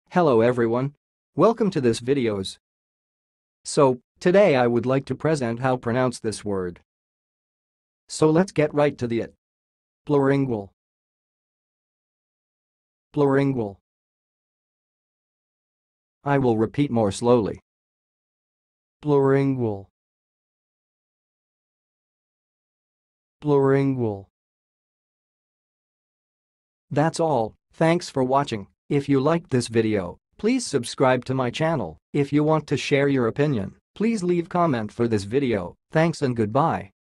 Hello everyone. Welcome to this videos. So, today I would like to present how pronounce this word. So let's get right to it. Plurilingual. Plurilingual. I will repeat more slowly. Plurilingual. Plurilingual. That's all. Thanks for watching. If you liked this video, please subscribe to my channel. If you want to share your opinion, please leave comment for this video. Thanks and goodbye.